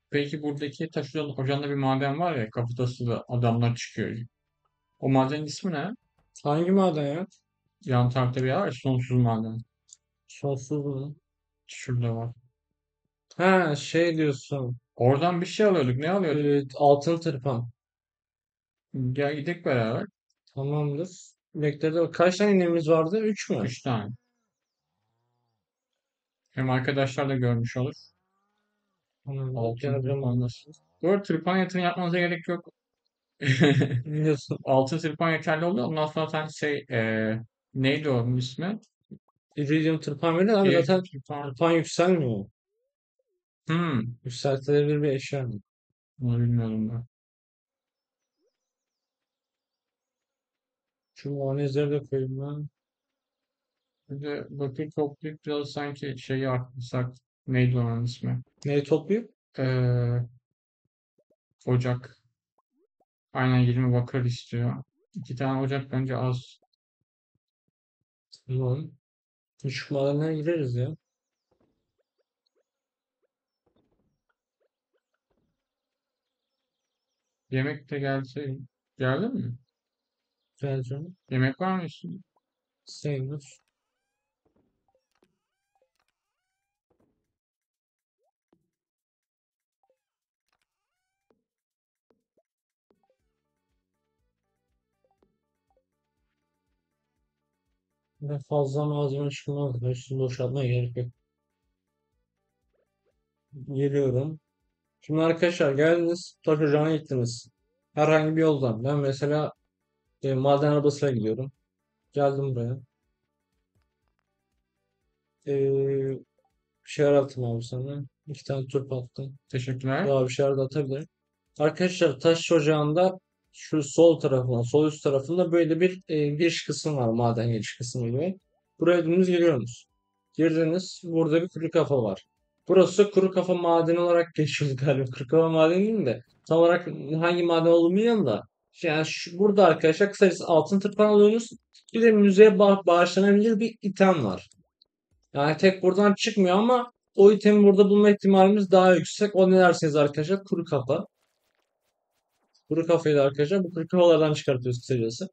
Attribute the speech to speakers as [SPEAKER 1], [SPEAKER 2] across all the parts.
[SPEAKER 1] Peki buradaki taş ocağında bir maden var ya, kafatası da adamlar çıkıyor. O madenin ismi ne?
[SPEAKER 2] Hangi maden ya?
[SPEAKER 1] Yan tarafta bir yer var ya, sonsuz maden.
[SPEAKER 2] Sonsuz mu?
[SPEAKER 1] Şurada var.
[SPEAKER 2] Ha şey diyorsun.
[SPEAKER 1] Oradan bir şey alıyorduk. Ne alıyorduk?
[SPEAKER 2] Altın tırpan.
[SPEAKER 1] Gel gidelim beraber.
[SPEAKER 2] Tamamdır. Bilekleri kaç tane iğnemiz vardı? 3 mü?
[SPEAKER 1] 3 tane. Hem arkadaşlar da görmüş olur.
[SPEAKER 2] Tamamdır.
[SPEAKER 1] Altın
[SPEAKER 2] Geleceğim
[SPEAKER 1] tırpan
[SPEAKER 2] ona.
[SPEAKER 1] nasıl? Bu arada tırpan yatırım yapmanıza gerek yok.
[SPEAKER 2] Biliyorsun.
[SPEAKER 1] Altın tırpan yeterli oluyor. Ondan sonra sen neydi onun ismi?
[SPEAKER 2] İridium tırpan veriyor abi
[SPEAKER 1] İyi
[SPEAKER 2] zaten
[SPEAKER 1] tırpan.
[SPEAKER 2] tırpan yükselmiyor.
[SPEAKER 1] Hmm.
[SPEAKER 2] Yükseltilebilir bir eşya mı?
[SPEAKER 1] Onu bilmiyordum ben.
[SPEAKER 2] Şu muayeneleri de koyayım ben.
[SPEAKER 1] Bir de bakır toplayıp biraz sanki şeyi arttırsak. Neydi onun ismi?
[SPEAKER 2] Neyi toplayayım?
[SPEAKER 1] Ee, ocak. Aynen 20 bakır istiyor. 2 tane ocak bence az.
[SPEAKER 2] Tamam. Küçük madenlere gireriz ya.
[SPEAKER 1] Yemek de gelse. Geldi mi?
[SPEAKER 2] Geleceğim.
[SPEAKER 1] Yemek var mı üstünde?
[SPEAKER 2] Sayılır. Ve fazla malzeme çıkmaz. Üstünü boşaltmaya gerek yok. Geliyorum. Şimdi arkadaşlar geldiniz. Taş ocağına gittiniz. Herhangi bir yoldan. Ben mesela maden arabasıyla gidiyorum. Geldim buraya. Bir şeyler attım abi sana. 2 tane turp attım.
[SPEAKER 1] Teşekkürler.
[SPEAKER 2] Daha bir şeyler de atabilirim. Arkadaşlar taş ocağında şu sol tarafında, sol üst tarafında böyle bir giriş kısmı var. Maden giriş kısmı gibi. Buraya dümdüz giriyorsunuz. Girdiniz. Burada bir kuru kafa var. Burası kuru kafa madeni olarak geçiyor galiba. Kuru kafa madeni değil de tam olarak hangi maden olduğunu bilmiyorum da. Yani burada arkadaşlar kısacası altın tırpan alıyorsunuz. Bir de müzeye bağışlanabilir bir item var. Yani tek buradan çıkmıyor ama o itemi burada bulma ihtimalimiz daha yüksek. O ne dersiniz arkadaşlar? Kuru kafa. Kuru kafayı da arkadaşlar bu kuru kafalardan çıkartıyoruz kısacası.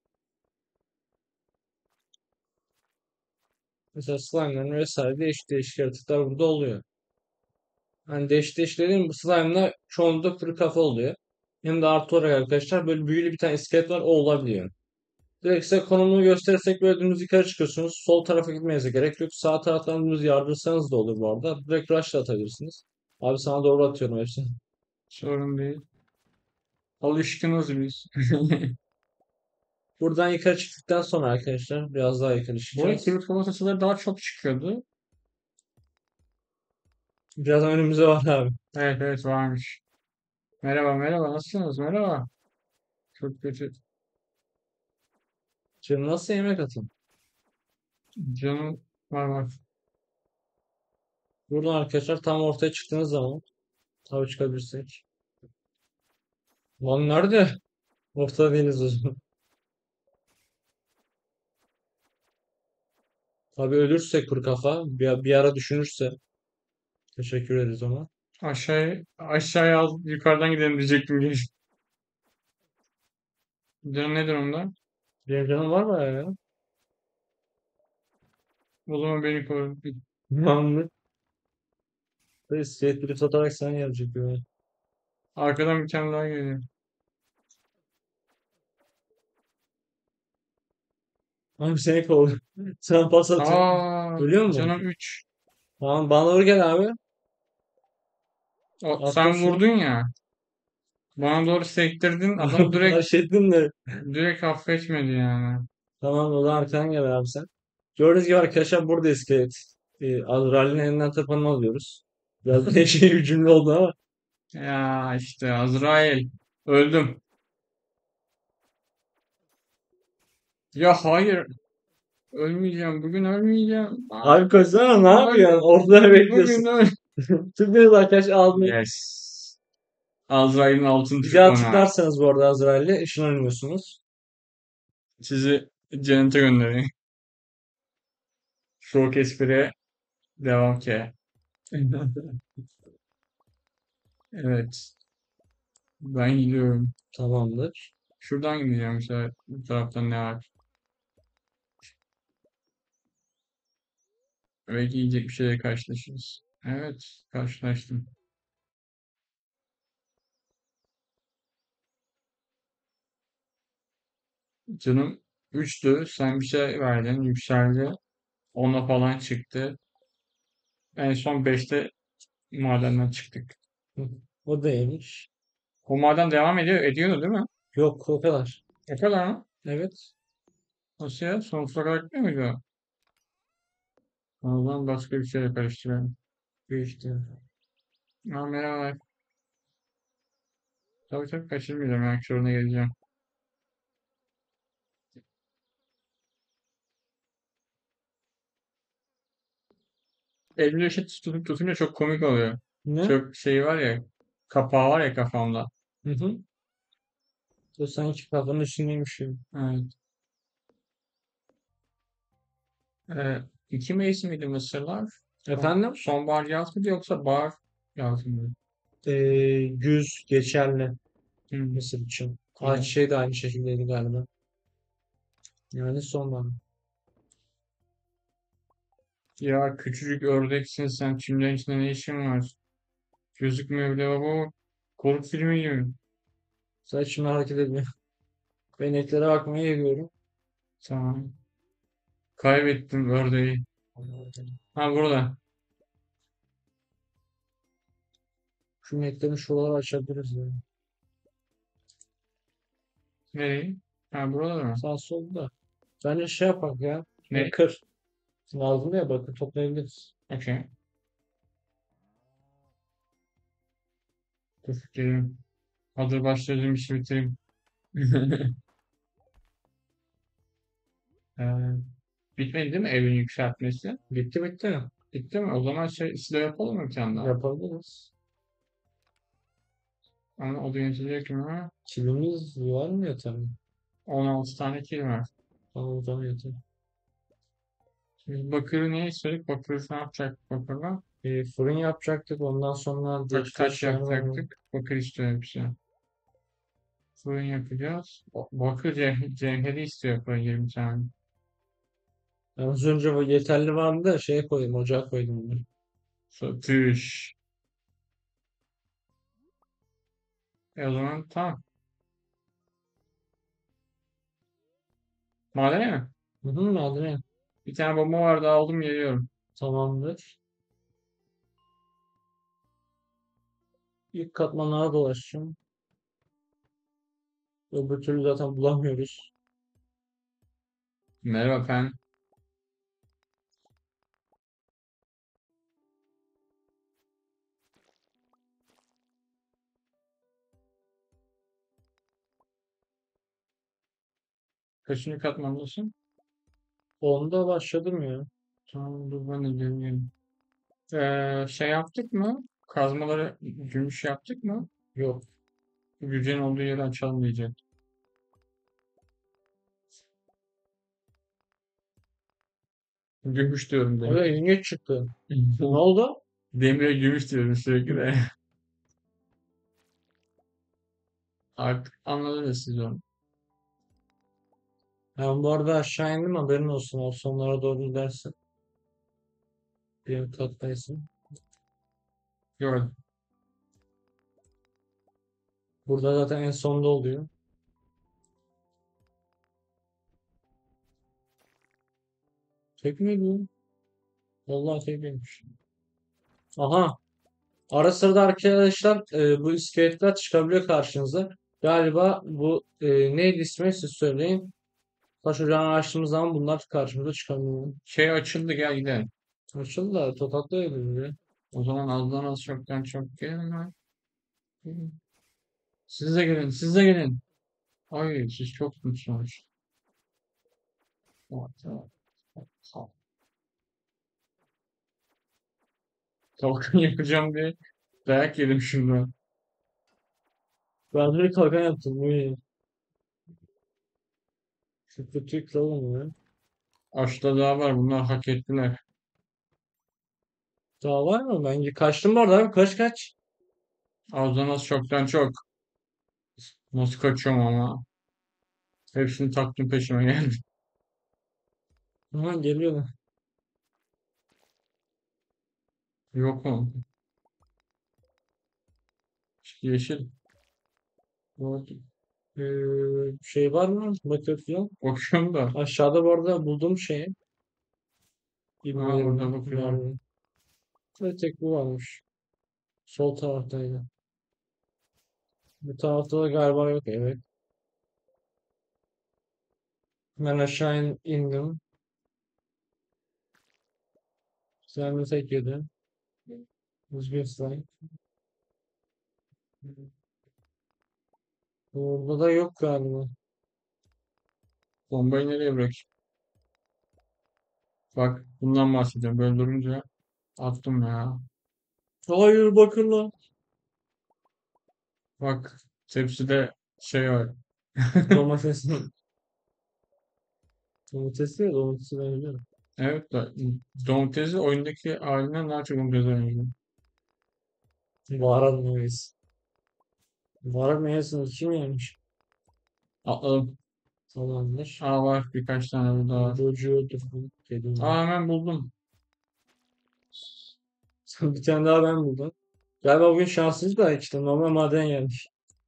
[SPEAKER 2] Mesela slime'ların vesaire değişik değişik yaratıklar burada oluyor. Hani değişik değişik dediğim bu slime'lar çoğunlukla kuru kafa oluyor. Hem de artı olarak arkadaşlar böyle büyülü bir tane iskelet var o olabiliyor. Direkt size konumunu gösterirsek böyle dümdüz yukarı çıkıyorsunuz. Sol tarafa gitmenize gerek yok. Sağ taraftan dümdüz yardırsanız da olur bu arada. Direkt rush da atabilirsiniz. Abi sana doğru atıyorum hepsini.
[SPEAKER 1] Sorun değil. Alışkınız biz.
[SPEAKER 2] Buradan yukarı çıktıktan sonra arkadaşlar biraz daha yukarı
[SPEAKER 1] Bu arada
[SPEAKER 2] çıkacağız.
[SPEAKER 1] kibrit kavanozu daha çok çıkıyordu.
[SPEAKER 2] Biraz önümüzde var abi.
[SPEAKER 1] Evet evet varmış. Merhaba merhaba nasılsınız? Merhaba. Çok kötü.
[SPEAKER 2] Şimdi nasıl yemek atın?
[SPEAKER 1] Canım var var.
[SPEAKER 2] Buradan arkadaşlar tam ortaya çıktığınız zaman tabii çıkabilirsek. Lan nerede? Ortada değiliz o zaman. Tabii ölürse kuru kafa bir ara düşünürse teşekkür ederiz ona.
[SPEAKER 1] Aşağıya yukarıdan gidelim diyecektim. Canım ne durumda?
[SPEAKER 2] Benim canım var mı ya?
[SPEAKER 1] O zaman beni koru.
[SPEAKER 2] Tamamdır. İskelet biri satarak sen gelecek böyle.
[SPEAKER 1] Arkadan bir tane daha geliyor.
[SPEAKER 2] Abi seni kovalıyor. Sen pas atıyorsun.
[SPEAKER 1] Aa,
[SPEAKER 2] Ölüyor mu?
[SPEAKER 1] canım 3.
[SPEAKER 2] Tamam bana doğru gel abi. Attım
[SPEAKER 1] Sen
[SPEAKER 2] şunu.
[SPEAKER 1] vurdun ya. Bana doğru sektirdin. Adam direkt
[SPEAKER 2] Baş ettin de.
[SPEAKER 1] direkt affetmedi yani.
[SPEAKER 2] Tamam o zaman arkadan gel abi sen. Gördüğünüz gibi arkadaşlar burada iskelet. Azrail'in elinden tapanını alıyoruz. Biraz değişik bir cümle oldu ama.
[SPEAKER 1] Ya işte Azrail. Öldüm. Ya hayır. Ölmeyeceğim. Bugün ölmeyeceğim.
[SPEAKER 2] Abi koşsana ne
[SPEAKER 1] Hayır.
[SPEAKER 2] yapıyorsun? Orada bekliyorsun.
[SPEAKER 1] Bugün öl.
[SPEAKER 2] Tıklıyoruz arkadaşlar almayı.
[SPEAKER 1] Yes. Azrail'in altın
[SPEAKER 2] Bir daha
[SPEAKER 1] tırpanı.
[SPEAKER 2] tıklarsanız bu arada Azrail'le ışınlanıyorsunuz.
[SPEAKER 1] Sizi cennete göndereyim. Soğuk espriye devam ki. Evet. Ben gidiyorum.
[SPEAKER 2] Tamamdır.
[SPEAKER 1] Şuradan gideceğim işte. Bu tarafta ne var? Belki yiyecek bir şeyle karşılaşırız. Evet. Karşılaştım. Canım 3'tü. Sen bir şey verdin. Yükseldi. 10'a falan çıktı. En son 5'te madenden çıktık.
[SPEAKER 2] Hı. O da iyiymiş.
[SPEAKER 1] O maden devam ediyordu değil mi?
[SPEAKER 2] Yok o kadar.
[SPEAKER 1] O kadar mı?
[SPEAKER 2] Evet.
[SPEAKER 1] Nasıl ya? Sonsuza kadar gitmiyor muydu o? O zaman başka bir şeyle karıştırıyorum.
[SPEAKER 2] Büyük ihtimal.
[SPEAKER 1] Ha, merhaba. Tabii tabii kaçırmayacağım. Yani soruna geleceğim. Elimde şey tutunca çok komik oluyor.
[SPEAKER 2] Ne?
[SPEAKER 1] Çok şey var ya. Kapağı var ya kafamda.
[SPEAKER 2] Hı hı. O sanki kafanın üstündeymiş gibi.
[SPEAKER 1] Evet. İki mevsim miydi mısırlar?
[SPEAKER 2] Efendim?
[SPEAKER 1] Sonbahar yaz mıydı yoksa bahar yaz mıydı?
[SPEAKER 2] Güz geçerli
[SPEAKER 1] Hmm,
[SPEAKER 2] Mısır için.
[SPEAKER 1] tamam.
[SPEAKER 2] Ayçiçeği de aynı şekildeydi galiba. Yani sonbahar.
[SPEAKER 1] Ya küçücük ördeksin sen. Çimlerin içinde ne işin var? Gözükmüyor bile baba. Korku filmi gibi.
[SPEAKER 2] Saçma hareket ediyor. Ben ineklere bakmaya gidiyorum.
[SPEAKER 1] Tamam. Kaybettim ördeği. Ha burada.
[SPEAKER 2] Şu ineklerin şuraları açabiliriz ya.
[SPEAKER 1] Nereye? Ha burada mı?
[SPEAKER 2] Sağ solda. Bence şey yapak ya.
[SPEAKER 1] Nereye?
[SPEAKER 2] Bakır. Lazım ya bakır toplayabiliriz.
[SPEAKER 1] Okey. Dur gelin. Hazır başladığım işi bitireyim. Ee, bitmedi değil mi evin yükseltmesi?
[SPEAKER 2] Bitti bitti.
[SPEAKER 1] Bitti mi? O zaman şey silah yapalım mı bir tane daha?
[SPEAKER 2] Yapabiliriz.
[SPEAKER 1] Ama o da yetecek mi?
[SPEAKER 2] Kilimiz var mı yeter mi?
[SPEAKER 1] 16 tane kil var.
[SPEAKER 2] Tamam o zaman yeter.
[SPEAKER 1] Biz bakırı ne istedik? Bakırı ne yapacak bakırla?
[SPEAKER 2] Fırın yapacaktık. Ondan sonra diğer
[SPEAKER 1] Taş
[SPEAKER 2] şeyler var mı?
[SPEAKER 1] yapacaktık. Bakır istiyor hepsi. Fırın yapacağız. Bakır cevheri istiyor fırın 20 tane.
[SPEAKER 2] Ben az önce bu yeterli vardı da şeye koydum. Ocağa koydum onları.
[SPEAKER 1] Satış. O zaman tamam. Madene mi?
[SPEAKER 2] Hı hı madene.
[SPEAKER 1] Bir tane bomba vardı aldım geliyorum.
[SPEAKER 2] Tamamdır. İlk katmanlara dolaşacağım. Öbür türlü zaten bulamıyoruz.
[SPEAKER 1] Merhaba efendim. Kaçıncı katmandasın?
[SPEAKER 2] Onda başladım ya.
[SPEAKER 1] Tamam dur ben de geleyim. Şey yaptık mı? Kazmaları gümüş yaptık mı?
[SPEAKER 2] Yok.
[SPEAKER 1] Gücenin olduğu yeri açalım diyecek. Gümüş diyorum
[SPEAKER 2] Öyle
[SPEAKER 1] demir.
[SPEAKER 2] ilginç çıktı. Ne oldu?
[SPEAKER 1] Demire gümüş diyorum sürekli de. Artık anladınız siz onu.
[SPEAKER 2] Ben bu arada aşağı indim haberin olsun. O sonlara doğru gidersin. Bir katlaysın.
[SPEAKER 1] Gördüm.
[SPEAKER 2] Burada zaten en sonda oluyor. Tek miydi bu? Vallahi tek miymiş. Aha. Ara sırada arkadaşlar bu iskeletler çıkabiliyor karşınıza. Galiba bu neydi ismi siz söyleyin. Taş ocağını açtığımız zaman bunlar karşımıza çıkamıyor.
[SPEAKER 1] Şey açıldı gel gidelim.
[SPEAKER 2] Açıldı da tokatlayabilir ya.
[SPEAKER 1] O zaman azdan az çoktan çok gelin lan. Siz de gelin, siz de gelin. Ay siz çok mutsunuz. Tamam, tamam. Tamam. Kalkın yapacağım diye dayak yedim şundan.
[SPEAKER 2] Ben direkt kalkan yaptım. Bu iyi. Şu kutuyu kıralım ya.
[SPEAKER 1] Aşıda daha var bunlar hak ettiler.
[SPEAKER 2] Daha var mı? Bence kaçtım bu arada abi. Kaç kaç.
[SPEAKER 1] Ağzına nasıl çoktan çok. Nasıl kaçıyorum ama. Hepsini taktım peşime geldi.
[SPEAKER 2] Aha geliyor.
[SPEAKER 1] Yok mu? Yeşil.
[SPEAKER 2] Şey var mı? Bakıyorum.
[SPEAKER 1] Bakıyorum da.
[SPEAKER 2] Aşağıda bu arada bulduğum şey.
[SPEAKER 1] Ha,
[SPEAKER 2] İbnelerimi
[SPEAKER 1] burada bakıyorum.
[SPEAKER 2] verdim. Ve tek bu varmış. Sol taraftaydı. Bu tarafta da galiba yok. Evet. Ben aşağı indim. Sen de tek yedin. Düzgün slime. Burada da yok galiba.
[SPEAKER 1] Bombayı nereye bırak? Bak bundan bahsediyorum. Böyle durunca attım ya.
[SPEAKER 2] Hayır bakın lan.
[SPEAKER 1] Bak tepside şey var.
[SPEAKER 2] Domatesin. Domatesi ya domatesi ben biliyorum.
[SPEAKER 1] Evet da domatesi oyundaki halinden daha çok domates oynuyorum.
[SPEAKER 2] Baharat mayonez. Baharat mayonezini kim yemiş?
[SPEAKER 1] Atladım.
[SPEAKER 2] Tamamdır.
[SPEAKER 1] Aa var birkaç tane burada var.
[SPEAKER 2] Jojo'dur bu. Dedim.
[SPEAKER 1] Aa hemen buldum.
[SPEAKER 2] Bir tane daha ben buldum. Galiba bugün şanssız da işte normal maden gelmiş.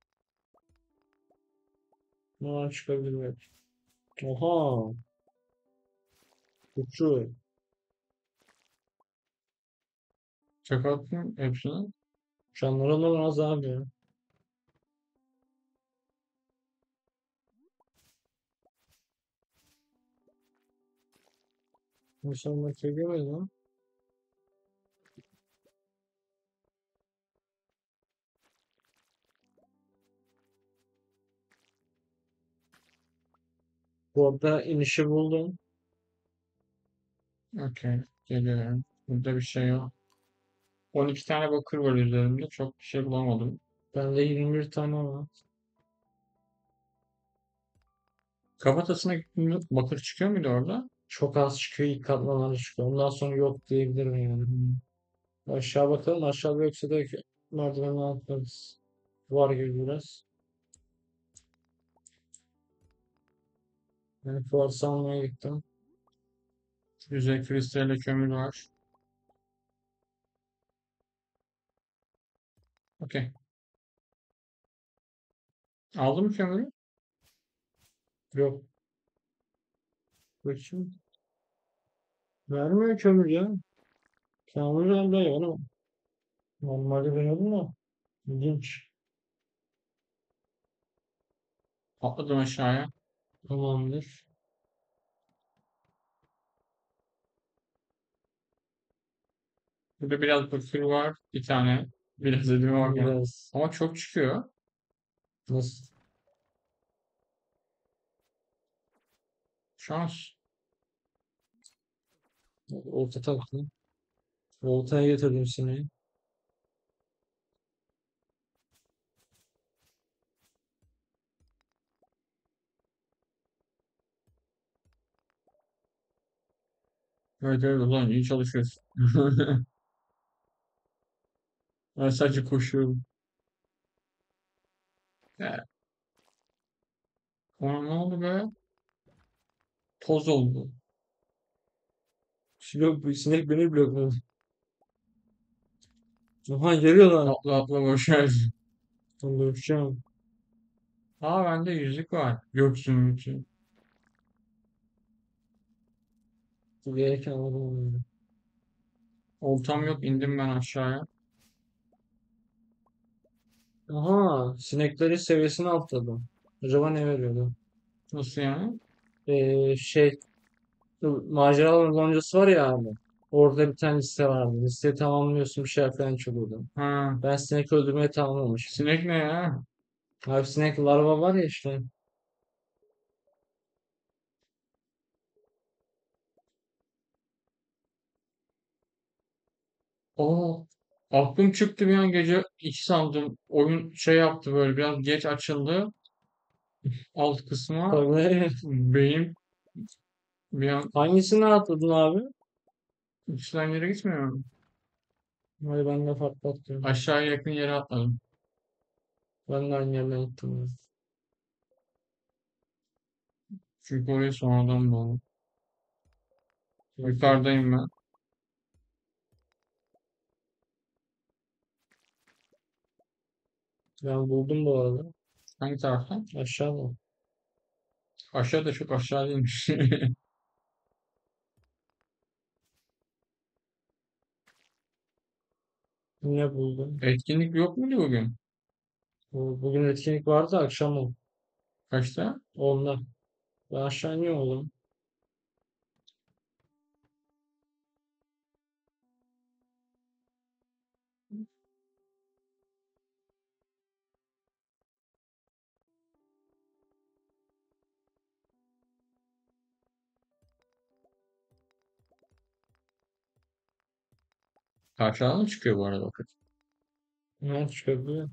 [SPEAKER 2] Normal çıkabilir belki. Oha. Uçuyor.
[SPEAKER 1] Çöpe attım hepsini.
[SPEAKER 2] Canları olan az abi ya. İnsanlar çekemez lan. Bu arada inişi buldum.
[SPEAKER 1] Okey. Geliyorum. Burada bir şey yok. 12 tane bakır var üzerimde. Çok bir şey bulamadım.
[SPEAKER 2] Bende 21 tane var.
[SPEAKER 1] Kafatasına gittiğimde bakır çıkıyor muydu orada?
[SPEAKER 2] Çok az çıkıyor. İlk katmanlarda çıkıyor. Ondan sonra yok diyebilirim yani.
[SPEAKER 1] Hmm.
[SPEAKER 2] Aşağı bakalım. Aşağıda yoksa da merdivenden atlarız. Var gibi biraz. Yani fuarsı almaya gittim.
[SPEAKER 1] Yüzey kristalli kömür var. Okey. Aldın mı kömürü?
[SPEAKER 2] Yok. Bakayım. Vermiyor kömür ya. Kamil verdi ya. Normalde veriyordum da. İlginç.
[SPEAKER 1] Atladım aşağıya.
[SPEAKER 2] Tamamdır.
[SPEAKER 1] Burada biraz bakır var. Bir tane. Biraz elime bakma.
[SPEAKER 2] Biraz
[SPEAKER 1] Ama çok çıkıyor.
[SPEAKER 2] nasıl?
[SPEAKER 1] Şans.
[SPEAKER 2] Olta taktım. Oltaya getirdim sineği.
[SPEAKER 1] Evet evet ulan iyi çalışıyoruz. Ben sadece koşuyorum. Ya, ona ne oldu be? Toz oldu.
[SPEAKER 2] Bu sinek beni blokluyor. Aha geliyor lan.
[SPEAKER 1] Atla atla boşver.
[SPEAKER 2] Ben dövüşeceğim.
[SPEAKER 1] Aa bende yüzük var. Göksün için.
[SPEAKER 2] Gereken anladım.
[SPEAKER 1] Oltam yok indim ben aşağıya.
[SPEAKER 2] Aha sineklerin seviyesini atladım. Acaba ne veriyordu?
[SPEAKER 1] Nasıl yani?
[SPEAKER 2] Şey bu maceralar loncası var ya abi. Orada bir tane liste vardı. Listeyi tamamlıyorsun bir şey falan çalıyordu.
[SPEAKER 1] Ha,
[SPEAKER 2] Ben sinek öldürmeyi tamamlamışım.
[SPEAKER 1] sinek ne ya?
[SPEAKER 2] Abi sinek larva var ya işte.
[SPEAKER 1] Oo, aklım çıktı bir an gece 2 sandım. Oyun şey yaptı böyle biraz geç açıldı. Alt kısma
[SPEAKER 2] Tabii.
[SPEAKER 1] beyin bir an
[SPEAKER 2] Hangisini atladın abi?
[SPEAKER 1] işlem yere gitmiyor mu?
[SPEAKER 2] Hadi ben de patlattım.
[SPEAKER 1] Aşağıya yakın yere atladım.
[SPEAKER 2] Ben de aynı yerden gittim.
[SPEAKER 1] Çünkü oraya sonradan buldum.
[SPEAKER 2] Ya.
[SPEAKER 1] Yukarıdayım ben.
[SPEAKER 2] Ben buldum bu arada.
[SPEAKER 1] Hangi taraftan?
[SPEAKER 2] Aşağı mı?
[SPEAKER 1] Aşağıda çok aşağı değilmiş.
[SPEAKER 2] Ne buldum?
[SPEAKER 1] Etkinlik yok muydu bugün?
[SPEAKER 2] Bugün etkinlik vardı akşam o.
[SPEAKER 1] Kaçta?
[SPEAKER 2] Onda. Ben aşağı iniyorum oğlum.
[SPEAKER 1] Aşağıdan mı çıkıyor bu arada vakit?
[SPEAKER 2] Ne çıkabiliyor?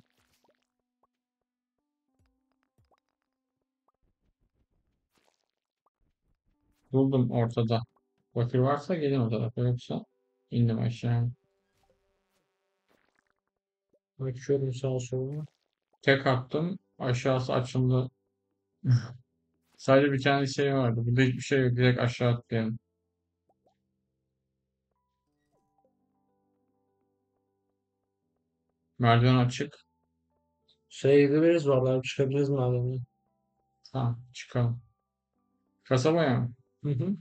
[SPEAKER 1] Buldum ortada. Bakır varsa gelin o tarafa, yoksa indim aşağı.
[SPEAKER 2] Bakıyorum sağa sola.
[SPEAKER 1] Tek attım. Aşağısı açıldı. Sadece bir tane şey vardı. Burada hiçbir şey yok. Direkt aşağı atlayalım. Merdiven açık.
[SPEAKER 2] Şeye gidebiliriz vallahi çıkabiliriz madem.
[SPEAKER 1] Tamam, çıkalım. Kasabaya mı?
[SPEAKER 2] Hı hı.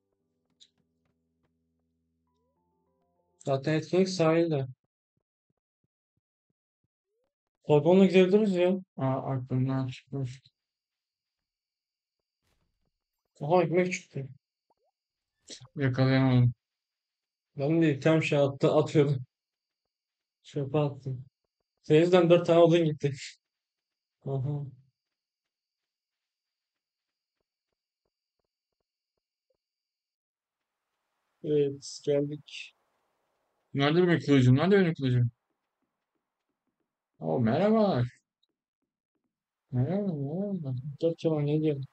[SPEAKER 2] Zaten etkinlik sahilde. Balkonla gidebiliriz ya.
[SPEAKER 1] Aa, aklımdan çıkmış.
[SPEAKER 2] Aha ekmek çıktı.
[SPEAKER 1] Yakalayamadım.
[SPEAKER 2] Ben de tam şey atıyordum. Çöpe attım. Senin yüzünden 4 tane odun gitti. Aha. Evet geldik.
[SPEAKER 1] Nerede benim kılıcım? Nerede benim kılıcım? Oo, merhabalar. Merhaba, merhaba.
[SPEAKER 2] 4 tane ne diyor?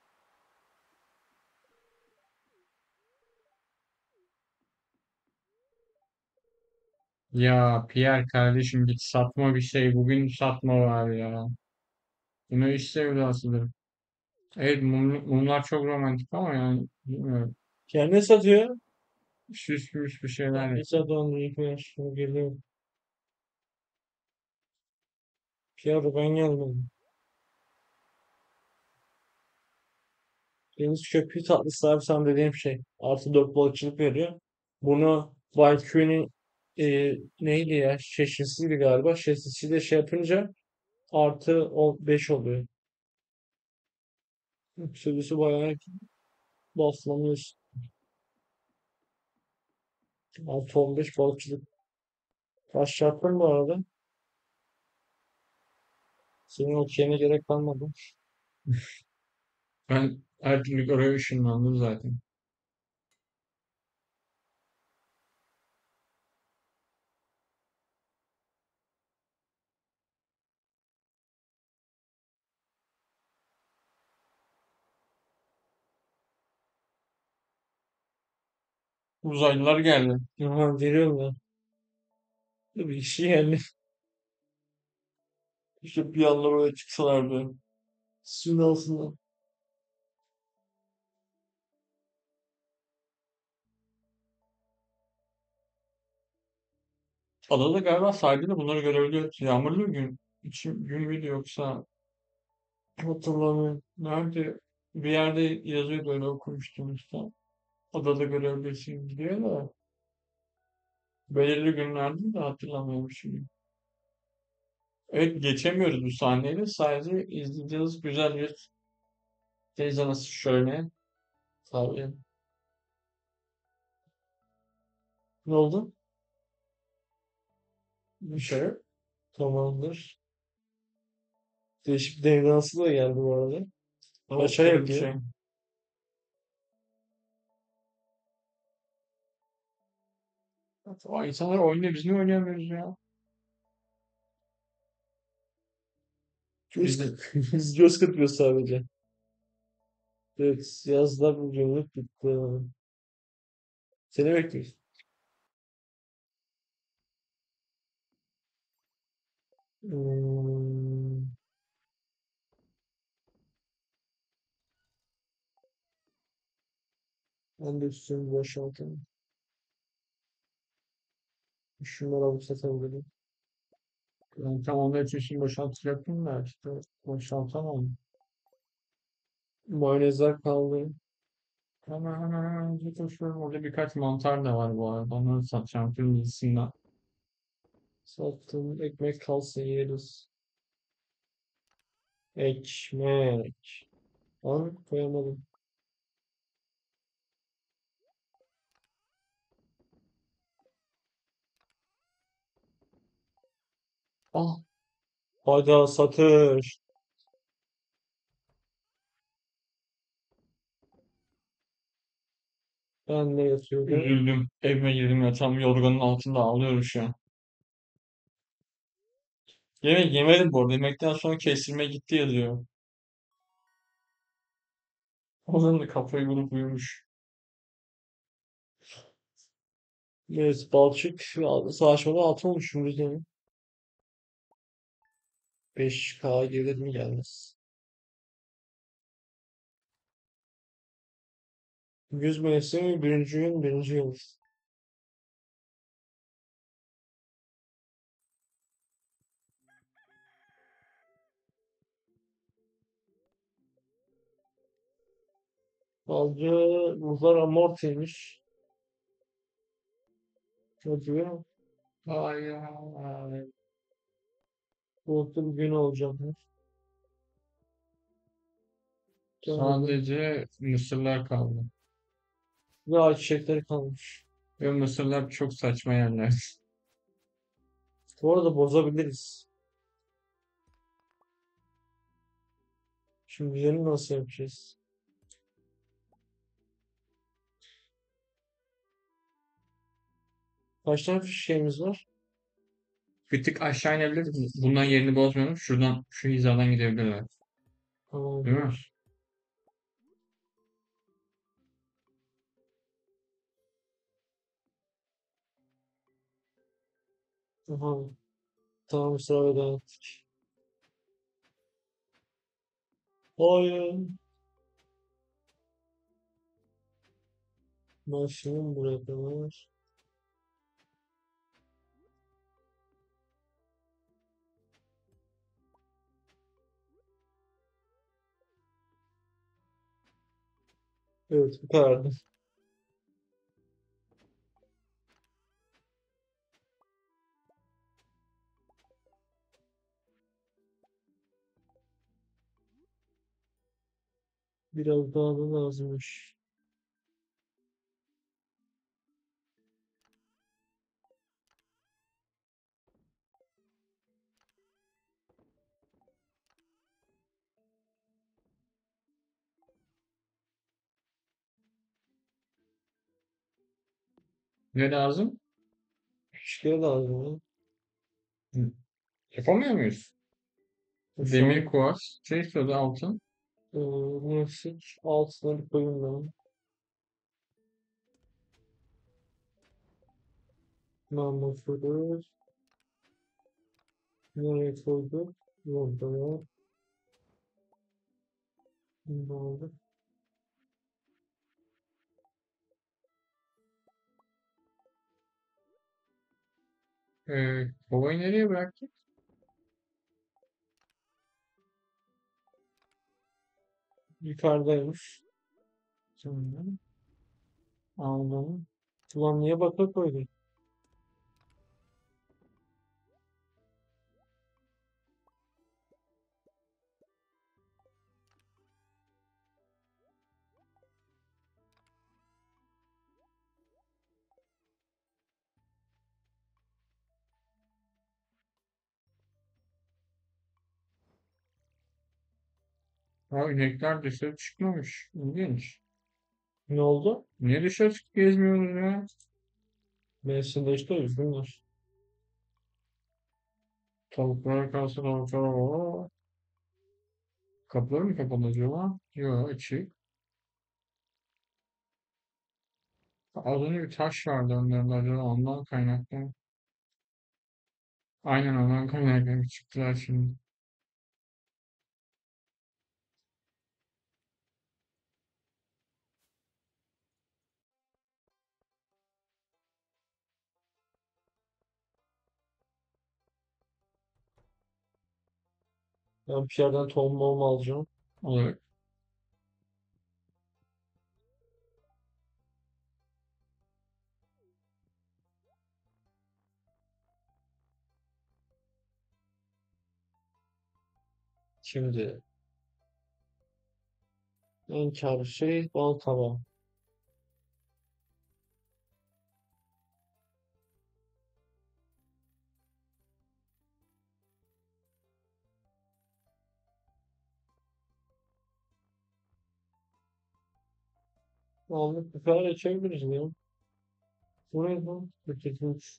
[SPEAKER 1] Ya Pierre kardeşim, git satma bir şey. Bugün satma var ya. Bunu iş sevdasıdır. Evet, mumlar çok romantik ama yani bilmiyorum.
[SPEAKER 2] Kendi satıyor.
[SPEAKER 1] Süsmüş bir
[SPEAKER 2] Tamam,
[SPEAKER 1] şeyler.
[SPEAKER 2] Nisa dondurucu koyar. Şimdi geliyor. Piyade ben gelmedim. Deniz köpüğü tatlısı abi sen dediğim şey. +4 balıkçılık veriyor. Bunu Valkyrie'nin neydi ya? Şeşlisiydi galiba. Şeşlisiyle şey yapınca +5 oluyor. Sürüsü bayağı bufflanıyor. +15 balıkçılık. Taş çarptın bu arada. Senin okeyine gerek kalmadı.
[SPEAKER 1] Ben her türlü oraya ışınlandım zaten. Uzaylılar geldi.
[SPEAKER 2] Aha geliyorum ben. Bir kişi geldi. İşte bir anda böyle çıksalardı. Suyun altından.
[SPEAKER 1] Adada galiba sahilde bunları görebiliyoruz. Yağmurlu gün. Gün müydü yoksa
[SPEAKER 2] Hatırlamıyorum.
[SPEAKER 1] nerede? Bir yerde yazıyordu, öyle okumuştum işte. Adada görebilirsin diye de. Belirli günlerde de hatırlamıyorum şimdi. Evet, geçemiyoruz bu sahneyi. Sadece izleyeceğiz güzel bir teyze nasıl şöyle. Tabii.
[SPEAKER 2] Ne oldu?
[SPEAKER 1] Bir şey yok.
[SPEAKER 2] Tamamdır. Değişik bir devre dansı da geldi bu arada.
[SPEAKER 1] O
[SPEAKER 2] Paşa
[SPEAKER 1] garip bir
[SPEAKER 2] yapıyor.
[SPEAKER 1] şey. O insanlar oynuyor. Biz niye oynayamıyoruz ya?
[SPEAKER 2] Göz,
[SPEAKER 1] Biz de
[SPEAKER 2] biz göz kırpıyor sadece. Evet, yazda bugünlük bitti. Seni bekliyoruz. Hmm. Ben de üstümü boşaltayım. Şunları alıp satabilirim.
[SPEAKER 1] Ben tam onlar için şimdi boşaltacaktım da işte boşaltamam.
[SPEAKER 2] Mayonezler kaldı.
[SPEAKER 1] Hemen koşuyorum. Orada birkaç mantar da var bu arada. Onları satacağım kırmızısından.
[SPEAKER 2] Sattım. Ekmek kalsın yeriz. Ekmek. An koyamadım. Ah. Hadi satış. Ben de yatıyorum.
[SPEAKER 1] Üzüldüm. Evime girdim yatağım yorganın altında ağlıyorum şu an. Yemek yemedim bu arada. Yemekten sonra kestirme gitti yazıyor. O zaman da kafayı vurup uyumuş.
[SPEAKER 2] Evet, balçık savaşmada 6 olmuşum yüzden. 5K gelir mi gelmez. 100 mevsimi birinci gün birinci yıldız. Balcı buzlar amortiymiş. Ne diyor?
[SPEAKER 1] Ay ay.
[SPEAKER 2] Bulutlu bir gün olacakmış. Canım.
[SPEAKER 1] Sadece mısırlar kaldı.
[SPEAKER 2] Ve ayçiçekleri kalmış.
[SPEAKER 1] Ve mısırlar çok saçma yerler.
[SPEAKER 2] Bu arada bozabiliriz. Şimdi yeni nasıl yapacağız? Kaç tane şeyimiz var?
[SPEAKER 1] Bir tık aşağı inebiliriz. Bundan yerini bozmayalım. Şuradan şu hizadan gidebilirler. Değil mi?
[SPEAKER 2] Tamamdır. Aha, tamam sıra veda ettik. Hayır. Başlayalım buraya kadar. Evet bu kadardı. Biraz daha da lazımmış.
[SPEAKER 1] Ne lazım?
[SPEAKER 2] Şişkiye lazım ya.
[SPEAKER 1] Hı. Yapamıyor muyuz?
[SPEAKER 2] Şu
[SPEAKER 1] Demir,
[SPEAKER 2] an
[SPEAKER 1] kuvars, şey soda altın.
[SPEAKER 2] ne eksik? Altına bir koyayım ben. Namlusudur. Nereye koyduk? Burada ya. Burada oldu.
[SPEAKER 1] Kovayı nereye bıraktık?
[SPEAKER 2] Yukarıdaymış.
[SPEAKER 1] Sonra
[SPEAKER 2] Aldım. Ulan niye baka koydun?
[SPEAKER 1] ha, inekler dışarı çıkmamış. İlginç.
[SPEAKER 2] Ne oldu?
[SPEAKER 1] Niye dışarı çıkıp gezmiyoruz ya?
[SPEAKER 2] Mevsimde işte üzgünler.
[SPEAKER 1] Tavuklara kalsa tavuklara o. Kapıları mı kapalı acaba? Yok açık. Az önce bir taş vardı onların acaba ondan kaynaklı. Aynen ondan kaynaklı çıktılar şimdi.
[SPEAKER 2] Ben bir yerden tohum alacağım.
[SPEAKER 1] Olur.
[SPEAKER 2] Şimdi en kârlı şey bal kabağı. Aldık bir kadar içebiliriz ya. Buraya da bitirmiş.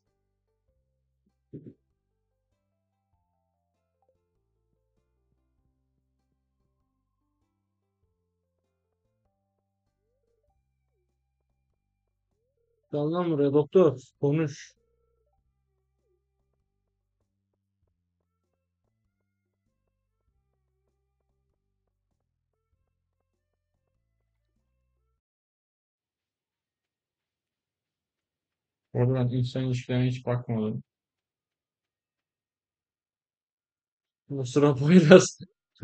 [SPEAKER 2] Gel lan buraya doktor. Konuş.
[SPEAKER 1] Orada ben insan ilişkilerine hiç bakmadım.
[SPEAKER 2] Sıra Poyraz.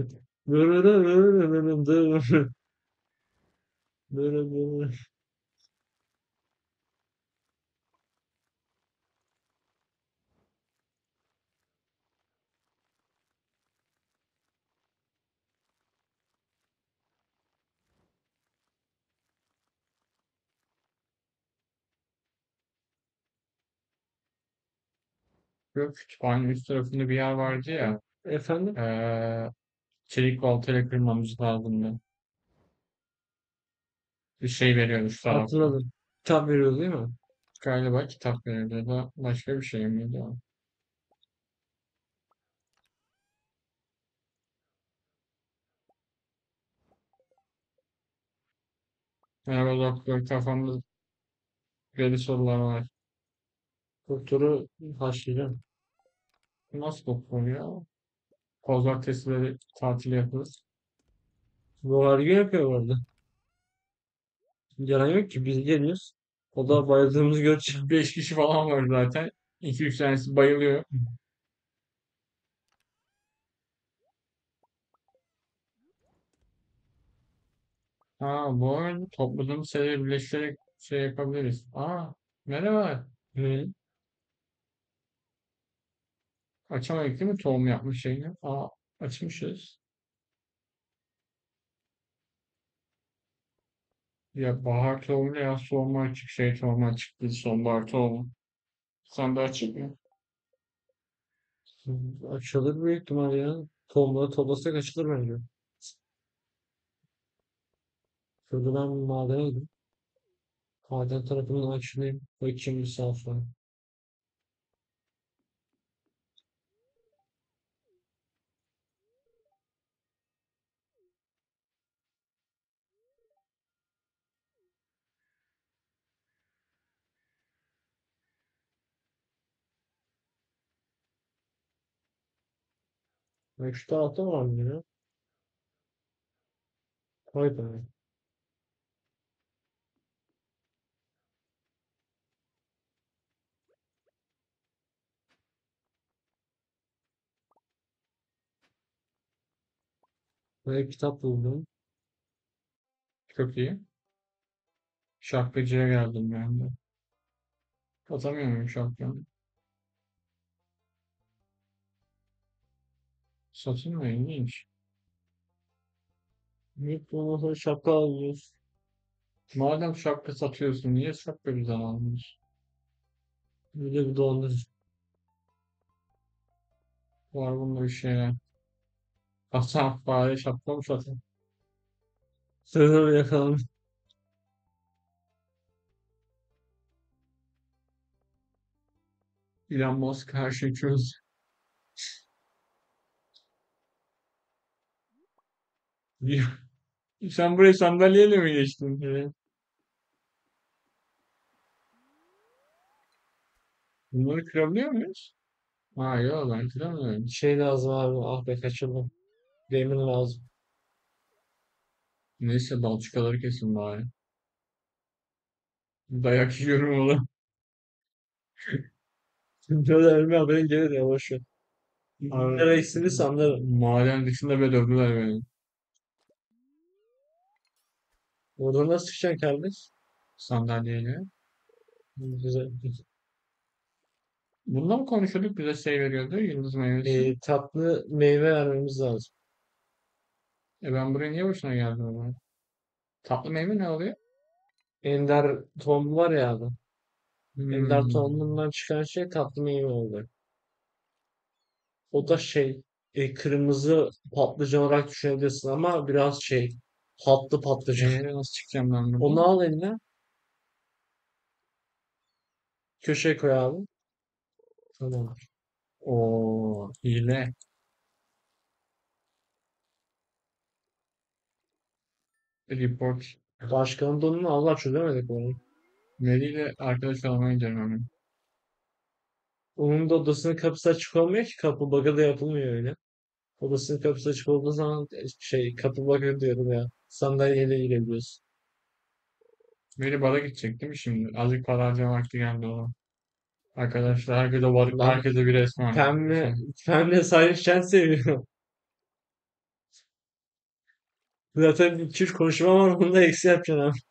[SPEAKER 1] Yok, kütüphanenin üst tarafında bir yer vardı ya.
[SPEAKER 2] Efendim?
[SPEAKER 1] Eee çelik baltayla kırmamız lazımdı. Bir şey veriyordu şu tarafta.
[SPEAKER 2] Hatırladım. Kitap veriyor değil mi?
[SPEAKER 1] Galiba kitap veriyordu ya da başka bir şey miydi o? Merhaba doktor, kafamda deli sorular var.
[SPEAKER 2] Doktoru haşlayacağım.
[SPEAKER 1] Nasıl doktor ya? Pazartesileri tatil yapıyoruz.
[SPEAKER 2] Bu her gün yapıyor bu arada. Gelen yok ki biz geliyoruz. O da bayıldığımız göç.
[SPEAKER 1] 5 kişi falan var zaten. 2-3 tanesi bayılıyor. Ha, bu arada topladığımız sayıları birleştirerek şey yapabiliriz. Merhaba.
[SPEAKER 2] Ne?
[SPEAKER 1] Açamadık değil mi tohum yapmış şeyini? Açmışız. Ya bahar tohumu ya sonbahar açık şey tohumu açık değil, sonbahar tohumu. Sen de açık mı?
[SPEAKER 2] Açılır büyük ihtimal ya. Tohumları toplasak açılır bence. Şurada ben bir madene gideyim. Maden tarafından açılayım. Bakayım bir saat sonra. Şu tarafta var mı ya? Vay be. Böyle kitap buldum.
[SPEAKER 1] Çok iyi. Şapkacıya geldim ben de. Atamıyor muyum şapkamı? Satın mı? İlginç.
[SPEAKER 2] İlk ondan sonra şapka alıyoruz.
[SPEAKER 1] Madem şapka satıyorsun, niye şapka bizden almıyorsun?
[SPEAKER 2] Bir de bir dondurucu.
[SPEAKER 1] Var bunda bir şeyler. Hasan fare şapka mı satın?
[SPEAKER 2] Sözümü yakaladım.
[SPEAKER 1] Elon Musk her şeyi çöz. Sen buraya sandalyeyle mi geçtin?
[SPEAKER 2] Evet.
[SPEAKER 1] Bunları kırabiliyor muyuz? Yok, ben kıramıyorum.
[SPEAKER 2] Şey lazım abi. Ah be kaçırdım. Demir lazım.
[SPEAKER 1] Neyse, balçıkaları kesin bari. Dayak yiyorum oğlum.
[SPEAKER 2] Böyle ölme haberin gelir ya boş ver.
[SPEAKER 1] Abi,
[SPEAKER 2] Nereye eksilirse anlarım.
[SPEAKER 1] maden dışında böyle dövdüler beni.
[SPEAKER 2] Oradan nasıl çıkacaksın kardeş?
[SPEAKER 1] Sandalyeyle.
[SPEAKER 2] Güzel.
[SPEAKER 1] Bundan mı konuşuyorduk? Bize şey veriyordu. Yıldız meyvesi.
[SPEAKER 2] Tatlı meyve vermemiz lazım.
[SPEAKER 1] Ben buraya niye boşuna geldim o zaman? Tatlı meyve ne oluyor?
[SPEAKER 2] Ender tohumu var ya abi. Ender
[SPEAKER 1] Hmm.
[SPEAKER 2] tohumundan çıkan şey tatlı meyve oluyor. O da kırmızı patlıcan olarak düşünebilirsin ama biraz tatlı patlıcan.
[SPEAKER 1] Nasıl çıkacağım ben
[SPEAKER 2] Onu
[SPEAKER 1] buradan?
[SPEAKER 2] al eline, köşeye koy abi. Tamam.
[SPEAKER 1] Oo, hile. Report.
[SPEAKER 2] Başkanın donunu Allah çözemedik onu.
[SPEAKER 1] Mary ile arkadaş olmayı denemem.
[SPEAKER 2] Onun da odasının kapısı açık olmuyor ki kapı bug'ı da yapılmıyor öyle. Odasının kapısı açık olduğu zaman kapı bug'ı diyorum ya. Sandalyeyle girebiliyorsun.
[SPEAKER 1] Mary bara gidecek değil mi şimdi? Azıcık para harcama vakti geldi ona. Arkadaşlar herkese var,
[SPEAKER 2] Lan
[SPEAKER 1] herkese bir ısmarladık.
[SPEAKER 2] pembe, pembe Salih seviyor. Zaten 2-3 konuşma var onu da eksi yapacaksın abi.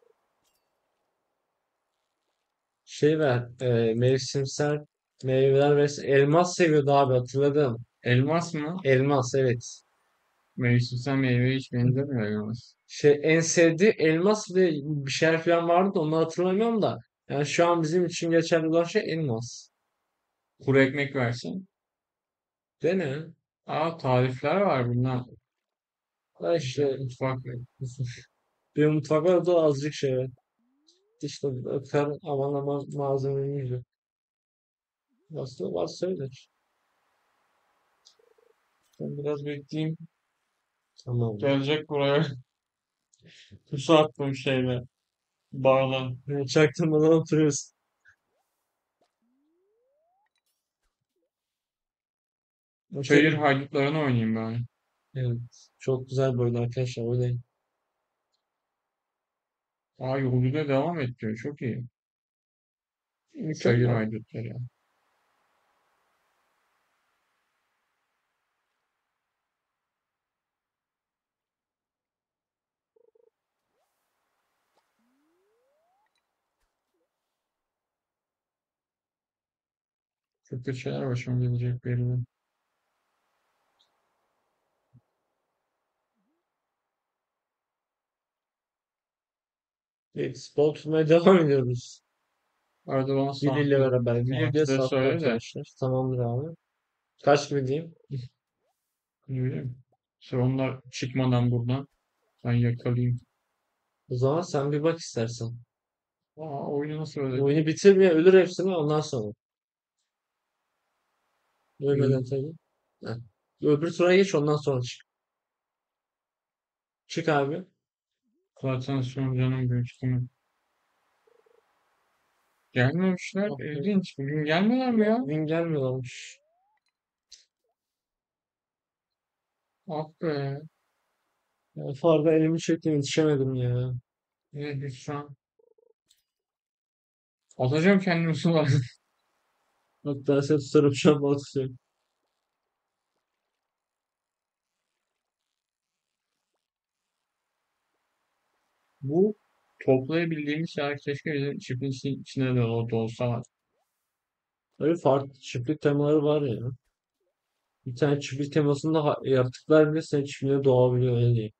[SPEAKER 2] Mevsimsel meyveler ve elmas seviyordu abi hatırladım.
[SPEAKER 1] Elmas mı?
[SPEAKER 2] Elmas evet.
[SPEAKER 1] Mevsimsel meyveye hiç benzemiyor elmas.
[SPEAKER 2] En sevdiği elmas ve bir şeyler falan vardı da onu hatırlamıyorum da. Yani şu an bizim için geçerli olan şey elmas.
[SPEAKER 1] Kuru ekmek versin.
[SPEAKER 2] Değil mi?
[SPEAKER 1] Tarifler var bunlar.
[SPEAKER 2] Ha işte
[SPEAKER 1] Mutfak.
[SPEAKER 2] bir mutfakta da azıcık şey var. İşte öper aman aman malzemeyi yiyor. Aslında var söyler.
[SPEAKER 1] Ben biraz bekleyeyim.
[SPEAKER 2] Tamam.
[SPEAKER 1] Gelecek buraya. Pusu attım şeyle. Barla.
[SPEAKER 2] Yani çaktırmadan oturuyoruz.
[SPEAKER 1] Çayır
[SPEAKER 2] Okey.
[SPEAKER 1] haydutlarını oynayayım ben.
[SPEAKER 2] Evet. Çok güzel bir oyun arkadaşlar. Oynayın.
[SPEAKER 1] Yolculuğa devam et diyor. Çok iyi. Çayır
[SPEAKER 2] Mükemmel.
[SPEAKER 1] haydutları. Çok kötü şeyler başıma gelecek belli.
[SPEAKER 2] Evet. Bol tutmaya devam ediyoruz.
[SPEAKER 1] Arada bana
[SPEAKER 2] Willy ile
[SPEAKER 1] saatli,
[SPEAKER 2] beraber. Willy de
[SPEAKER 1] saatleri
[SPEAKER 2] sattı
[SPEAKER 1] söyle de.
[SPEAKER 2] arkadaşlar. Tamamdır abi. Kaç gibi diyeyim?
[SPEAKER 1] Ne bileyim. Sonra onlar çıkmadan buradan ben yakalayayım.
[SPEAKER 2] O zaman sen bir bak istersen.
[SPEAKER 1] Oyunu nasıl öyle?
[SPEAKER 2] Oyunu bitirmeye ölür hepsini ondan sonra. Ölmeden
[SPEAKER 1] Oyun
[SPEAKER 2] tabii. Heh. Öbür tura geç ondan sonra çık. Çık abi.
[SPEAKER 1] zaten son canım büyük ihtimal. Gelmemişler.
[SPEAKER 2] Aferin.
[SPEAKER 1] İlginç. Bugün gelmiyorlar mı ya?
[SPEAKER 2] Bugün gelmiyorlarmış.
[SPEAKER 1] Ah be.
[SPEAKER 2] Ya, farda elimi çektim yetişemedim ya.
[SPEAKER 1] Ne lütfen. Atacağım kendimi sulara.
[SPEAKER 2] Hatta sen tutarım şu an balık tutuyorum.
[SPEAKER 1] Bu toplayabildiğimiz şeyler keşke bizim çiftliğin içinde de olsa.
[SPEAKER 2] Öyle farklı çiftlik temaları var ya. Bir tane çiftlik temasında yaratıklar bile senin çiftliğine doğabiliyor öyle değil.